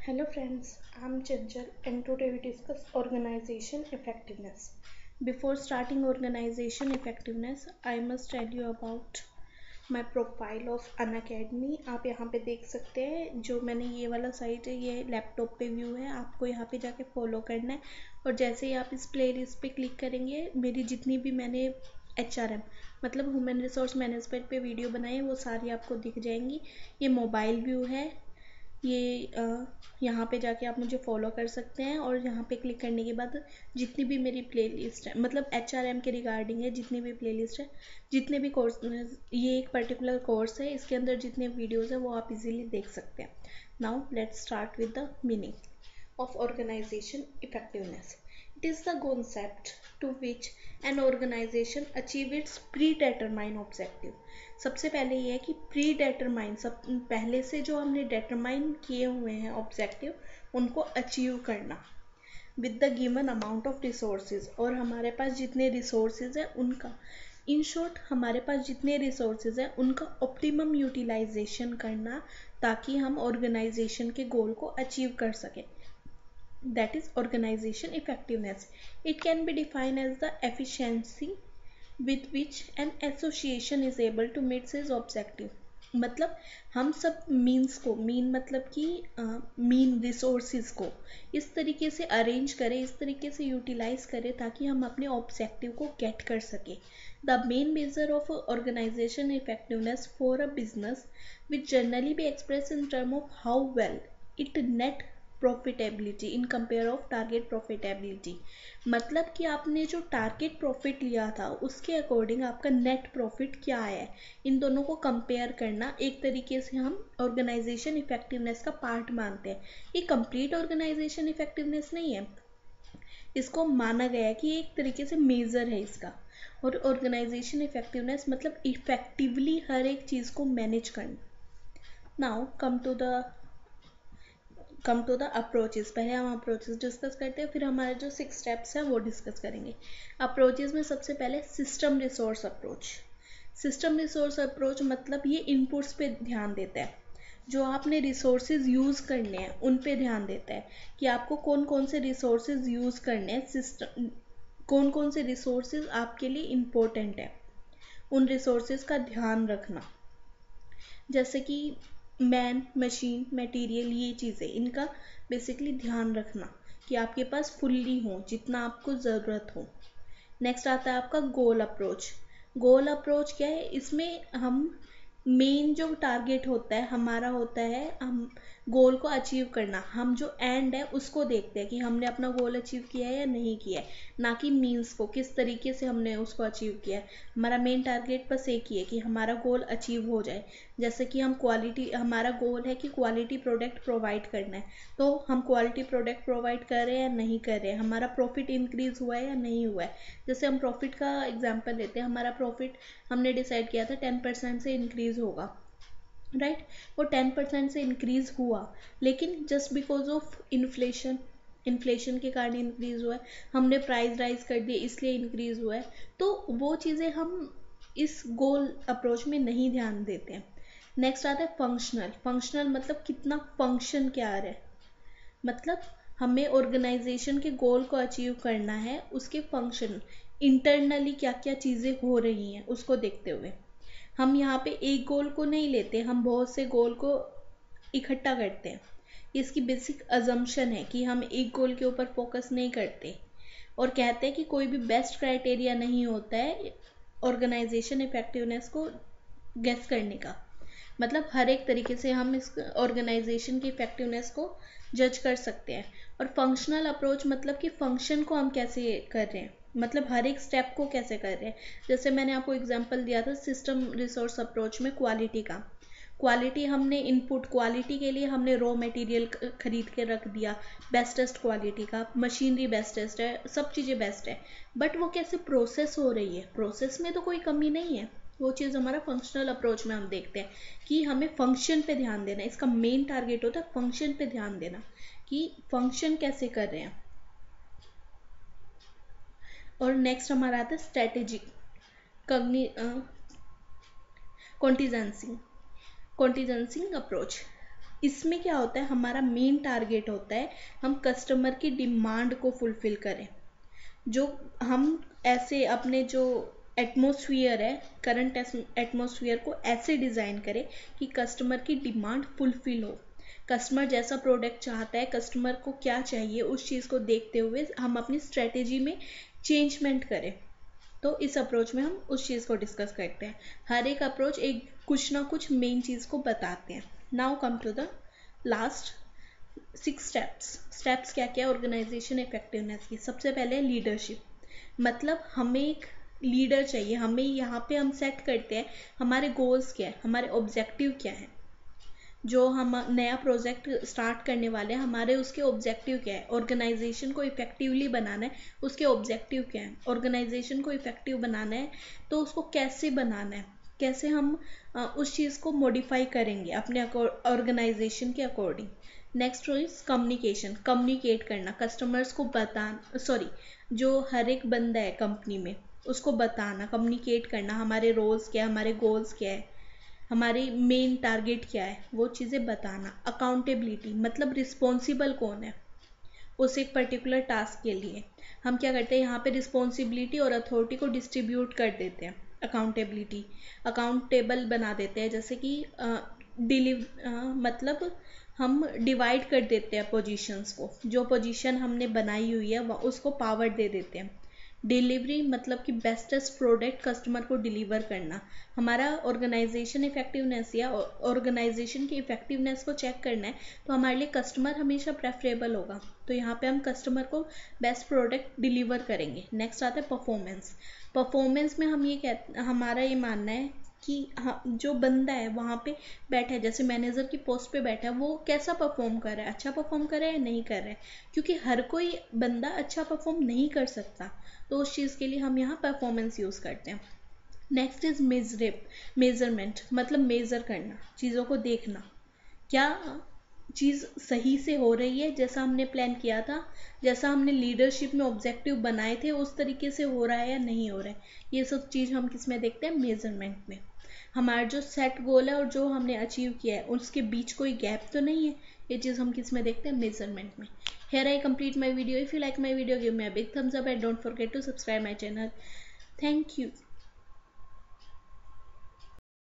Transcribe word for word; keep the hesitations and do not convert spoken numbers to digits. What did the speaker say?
Hello friends, I'm Chanchal and today we discuss organization effectiveness. Before starting organization effectiveness, I must tell you about my profile of Unacademy. आप यहाँ पे देख सकते हैं जो मैंने ये वाला साइट है ये लैपटॉप पे व्यू है, आपको यहाँ पे जाके फॉलो करना है और जैसे ही आप इस प्ले लिस्ट पे क्लिक करेंगे मेरी जितनी भी मैंने एच आर एम मतलब ह्यूमन रिसोर्स मैनेजमेंट पे वीडियो बनाई है वो सारी आपको दिख जाएंगी। ये मोबाइल व्यू है, ये अ, यहाँ पे जाके आप मुझे फॉलो कर सकते हैं और यहाँ पे क्लिक करने के बाद जितनी भी मेरी प्लेलिस्ट है मतलब एच आर एम के रिगार्डिंग है, जितनी भी प्लेलिस्ट है, जितने भी कोर्स, ये एक पर्टिकुलर कोर्स है, इसके अंदर जितने वीडियोस है वो आप इजीली देख सकते हैं। Now let's start with the meaning of organization effectiveness. It is the concept to which an organization achieve its predetermined objective. सबसे पहले ये है कि predetermine, सब पहले से जो हमने determine किए हुए हैं ऑब्जेक्टिव उनको अचीव करना with the given amount of resources, और हमारे पास जितने resources हैं उनका इन शॉर्ट हमारे पास जितने रिसोर्सेज हैं उनका ऑप्टिमम यूटिलाइजेशन करना ताकि हम ऑर्गेनाइजेशन के गोल को अचीव कर सकें। That is organization effectiveness. It can be defined as the efficiency with which an association is able to meet its objective. मतलब हम सब मीन्स को, मीन मतलब कि मीन रिसोर्सेज को इस तरीके से अरेंज करें, इस तरीके से यूटिलाइज करें ताकि हम अपने ऑब्जेक्टिव को गेट कर सकें। The main major of organisation effectiveness for a business which generally be express in term of how well it net profitability in compare of target profitability. मतलब कि आपने जो टारगेट प्रॉफिट लिया था उसके अकॉर्डिंग आपका नेट प्रॉफिट क्या है, इन दोनों को कंपेयर करना एक तरीके से हम ऑर्गेनाइजेशन इफेक्टिवनेस का पार्ट मानते हैं। ये कंप्लीट ऑर्गेनाइजेशन इफेक्टिवनेस नहीं है, इसको माना गया है कि एक तरीके से मेजर है इसका। और ऑर्गेनाइजेशन इफेक्टिवनेस मतलब इफेक्टिवली हर एक चीज़ को मैनेज करना। Now come to the come to the approaches. पहले हम अप्रोचेस डिस्कस करते हैं, फिर हमारे जो सिक्स स्टेप्स हैं वो डिस्कस करेंगे। अप्रोचेस में सबसे पहले system resource approach. System resource approach मतलब ये इनपुट्स पे ध्यान देता है, जो आपने रिसोर्सेज यूज़ करने हैं उन पे ध्यान देता है कि आपको कौन कौन से रिसोर्सेज यूज़ करने हैं, सिस्टम कौन कौन से रिसोर्सेज आपके लिए इम्पोर्टेंट है, उन रिसोर्सेज का ध्यान रखना। जैसे कि मैन, मशीन, मटेरियल, ये चीज़ें इनका बेसिकली ध्यान रखना कि आपके पास फुल्ली हो, जितना आपको ज़रूरत हो। नेक्स्ट आता है आपका गोल अप्रोच। गोल अप्रोच क्या है, इसमें हम मेन जो टारगेट होता है हमारा होता है हम गोल को अचीव करना, हम जो एंड है उसको देखते हैं कि हमने अपना गोल अचीव किया है या नहीं किया है, ना कि मीन्स को किस तरीके से हमने उसको अचीव किया है। हमारा मेन टारगेट बस एक ही है कि हमारा गोल अचीव हो जाए। जैसे कि हम क्वालिटी, हमारा गोल है कि क्वालिटी प्रोडक्ट प्रोवाइड करना है, तो हम क्वालिटी प्रोडक्ट प्रोवाइड कर रहे हैं या नहीं कर रहे हैं, हमारा प्रॉफिट इंक्रीज हुआ है या नहीं हुआ है। जैसे हम प्रॉफिट का एग्जांपल लेते हैं, हमारा प्रॉफिट हमने डिसाइड किया था टेन परसेंट से इंक्रीज होगा, राइट right? वो टेन परसेंट से इंक्रीज हुआ, लेकिन just because of inflation, inflation के कारण इंक्रीज हुआ है, हमने प्राइस राइज कर दिए इसलिए इंक्रीज हुआ है, तो वो चीज़ें हम इस गोल अप्रोच में नहीं ध्यान देते हैं। नेक्स्ट आता है फंक्शनल। फंक्शनल मतलब कितना फंक्शन क्या आ रहा है, मतलब हमें ऑर्गेनाइजेशन के गोल को अचीव करना है, उसके फंक्शन इंटरनली क्या क्या चीज़ें हो रही हैं उसको देखते हुए। हम यहाँ पे एक गोल को नहीं लेते, हम बहुत से गोल को इकट्ठा करते हैं। इसकी बेसिक अजम्पशन है कि हम एक गोल के ऊपर फोकस नहीं करते और कहते हैं कि कोई भी बेस्ट क्राइटेरिया नहीं होता है ऑर्गेनाइजेशन इफेक्टिवनेस को गेस करने का। मतलब हर एक तरीके से हम इस ऑर्गेनाइजेशन की इफेक्टिवनेस को जज कर सकते हैं। और फंक्शनल अप्रोच मतलब कि फंक्शन को हम कैसे कर रहे हैं, मतलब हर एक स्टेप को कैसे कर रहे हैं। जैसे मैंने आपको एग्जांपल दिया था सिस्टम रिसोर्स अप्रोच में क्वालिटी का। क्वालिटी हमने इनपुट, क्वालिटी के लिए हमने रॉ मटेरियल खरीद के रख दिया बेस्टेस्ट क्वालिटी का, मशीनरी बेस्टेस्ट है, सब चीज़ें बेस्ट है, बट वो कैसे प्रोसेस हो रही है, प्रोसेस में तो कोई कमी नहीं है। वो चीज़ हमारा फंक्शनल अप्रोच में हम देखते हैं कि हमें फंक्शन पे ध्यान देना, इसका मेन टारगेट होता है फंक्शन पे ध्यान देना कि फंक्शन कैसे कर रहे हैं। और नेक्स्ट हमारा आता है स्ट्रेटेजिक कॉन्टिजेंसी कॉन्टिजेंसी अप्रोच। इसमें क्या होता है, हमारा मेन टारगेट होता है हम कस्टमर की डिमांड को फुलफिल करें। जो हम ऐसे अपने जो एटमॉस्फेयर है, करंट एटमॉस्फेयर को ऐसे डिज़ाइन करें कि कस्टमर की डिमांड फुलफिल हो। कस्टमर जैसा प्रोडक्ट चाहता है, कस्टमर को क्या चाहिए, उस चीज़ को देखते हुए हम अपनी स्ट्रेटेजी में चेंजमेंट करें। तो इस अप्रोच में हम उस चीज़ को डिस्कस करते हैं। हर एक अप्रोच एक कुछ ना कुछ मेन चीज़ को बताते हैं। Now come to the last six steps. Steps क्या क्या? ऑर्गेनाइजेशन इफेक्टिवनेस की सबसे पहले लीडरशिप, मतलब हमें एक लीडर चाहिए। हमें यहाँ पे हम सेट करते हैं हमारे गोल्स क्या है, हमारे ऑब्जेक्टिव क्या है। जो हम नया प्रोजेक्ट स्टार्ट करने वाले हैं, हमारे उसके ऑब्जेक्टिव क्या है। ऑर्गेनाइजेशन को इफेक्टिवली बनाना है, उसके ऑब्जेक्टिव क्या है। ऑर्गेनाइजेशन को इफेक्टिव बनाना है तो उसको कैसे बनाना है, कैसे हम उस चीज़ को मॉडिफाई करेंगे अपने ऑर्गेनाइजेशन के according. Next is communication, communicate करना, कस्टमर्स को बताना, सॉरी जो हर एक बंदा है कंपनी में उसको बताना, कम्युनिकेट करना, हमारे रोल्स क्या है, हमारे गोल्स क्या है, हमारी मेन टारगेट क्या है, वो चीज़ें बताना। अकाउंटेबिलिटी, मतलब रिस्पॉन्सिबल कौन है उस एक पर्टिकुलर टास्क के लिए। हम क्या करते हैं यहाँ पे रिस्पॉन्सिबिलिटी और अथॉरिटी को डिस्ट्रीब्यूट कर देते हैं। अकाउंटेबिलिटी, अकाउंटेबल बना देते हैं, जैसे कि डिलीव मतलब हम डिवाइड कर देते हैं पोजीशंस को। जो पोजीशन हमने बनाई हुई है वह उसको पावर दे देते हैं। डिलीवरी, मतलब कि बेस्टेस्ट प्रोडक्ट कस्टमर को डिलीवर करना। हमारा ऑर्गेनाइजेशन इफेक्टिवनेस या ऑर्गेनाइजेशन की इफेक्टिवनेस को चेक करना है तो हमारे लिए कस्टमर हमेशा प्रेफरेबल होगा। तो यहाँ पे हम कस्टमर को बेस्ट प्रोडक्ट डिलीवर करेंगे। नेक्स्ट आता है परफॉर्मेंस। परफॉर्मेंस में हम ये कहते हमारा ये मानना है कि हाँ, जो बंदा है वहाँ पे बैठा है, जैसे मैनेजर की पोस्ट पे बैठा है, वो कैसा परफॉर्म कर रहा है, अच्छा परफॉर्म कर रहा है या नहीं कर रहा है। क्योंकि हर कोई बंदा अच्छा परफॉर्म नहीं कर सकता, तो उस चीज़ के लिए हम यहाँ परफॉर्मेंस यूज़ करते हैं। नेक्स्ट इज मेजरेब मेजरमेंट, मतलब मेज़र करना, चीज़ों को देखना, क्या चीज़ सही से हो रही है, जैसा हमने प्लान किया था, जैसा हमने लीडरशिप में ऑब्जेक्टिव बनाए थे उस तरीके से हो रहा है या नहीं हो रहा है। ये सब चीज़ हम किस में देखते हैं? मेजरमेंट में। हमारा जो सेट गोल है और जो हमने अचीव किया है उसके बीच कोई गैप तो नहीं है, ये चीज़ हम किस में देखते हैं? मेजरमेंट में। Here I complete my video. If you like my video, give me a big thumbs up and don't forget to subscribe my channel. Thank you.